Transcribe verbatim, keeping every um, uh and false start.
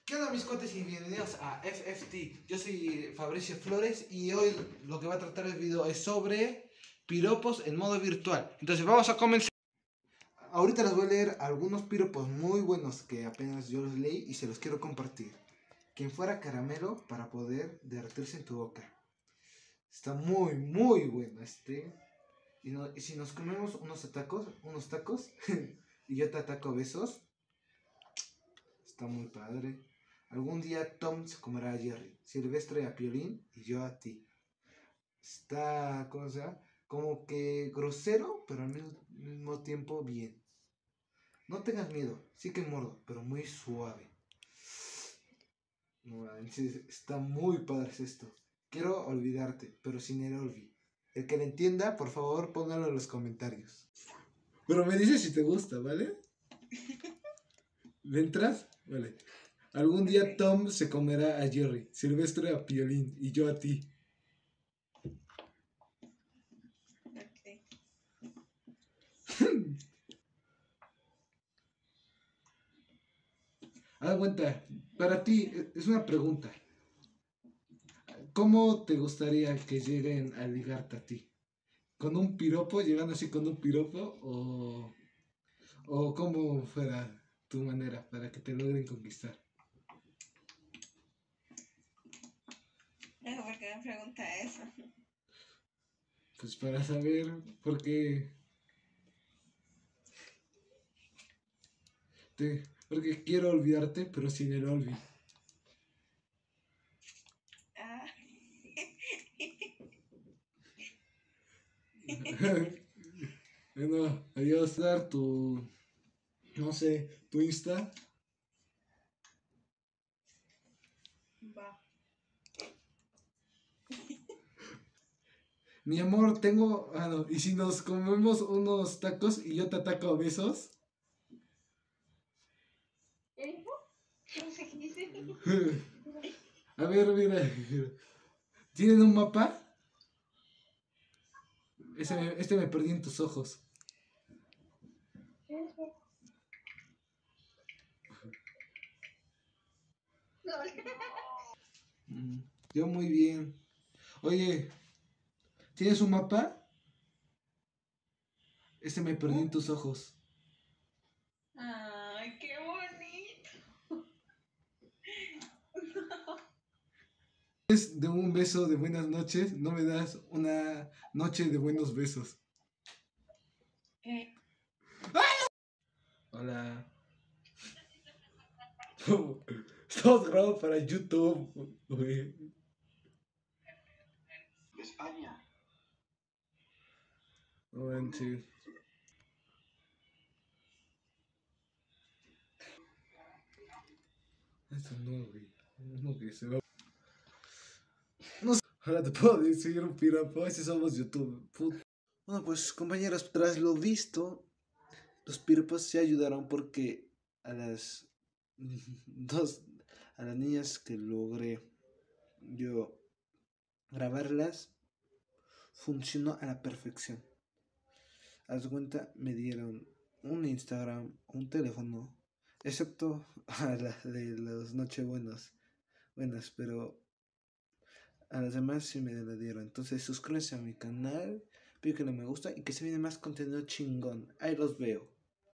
¿Qué onda mis cuates y bienvenidos a F F T? Yo soy Fabricio Flores y hoy lo que va a tratar el video es sobre piropos en modo virtual. Entonces vamos a comenzar. Ahorita les voy a leer algunos piropos muy buenos que apenas yo los leí y se los quiero compartir. Quien fuera caramelo para poder derretirse en tu boca. Está muy, muy bueno este. Y, no, y si nos comemos unos tacos, unos tacos y yo te ataco a besos, está muy padre. Algún día Tom se comerá a Jerry, Silvestre a Piolín y yo a ti. Está, ¿cómo se llama? Como que grosero, pero al mismo, mismo tiempo bien. No tengas miedo, sí que mordo, pero muy suave. No manches, está muy padre esto. Quiero olvidarte, pero sin el olvi. El que le entienda, por favor, póngalo en los comentarios. Pero me dices si te gusta, ¿vale? ¿Le entras? Vale. Algún día Tom se comerá a Jerry, Silvestre a Piolín y yo a ti. Okay. Haz cuenta, para ti es una pregunta. ¿Cómo te gustaría que lleguen a ligarte a ti? ¿Con un piropo? ¿Llegando así con un piropo? ¿O, o cómo fuera tu manera para que te logren conquistar? No, ¿por qué me pregunta eso? Pues para saber por qué... Te, porque quiero olvidarte, pero sin el olvi. Ah. Bueno, adiós, dar tu... No sé, tu Insta. Va. Mi amor, tengo... Ah, no. ¿Y si nos comemos unos tacos y yo te ataco a besos? ¿Qué dijo? No sé qué dice. A ver, mira. ¿Tienen un mapa? Ese, este me perdí en tus ojos. Mm, Yo muy bien. Oye, ¿tienes un mapa? Este me perdí en tus ojos. Ay, qué bonito. Es de un beso de buenas noches, no me das una noche de buenos besos. ¿Qué? Hola. Estamos grabando para YouTube, güey. España. No manches. Esto no, güey. No, que se va. No sé. Ahora te puedo decir un piropo. Si somos YouTube. Put- Bueno, pues compañeros, tras lo visto, los piropos se ayudaron porque a las dos, a las niñas que logré yo grabarlas, funcionó a la perfección. Haz de cuenta, me dieron un Instagram, un teléfono, excepto a la de los Nochebuenos, buenas, pero a las demás sí me la dieron. Entonces suscríbanse a mi canal, píquenle me gusta y que se viene más contenido chingón. Ahí los veo.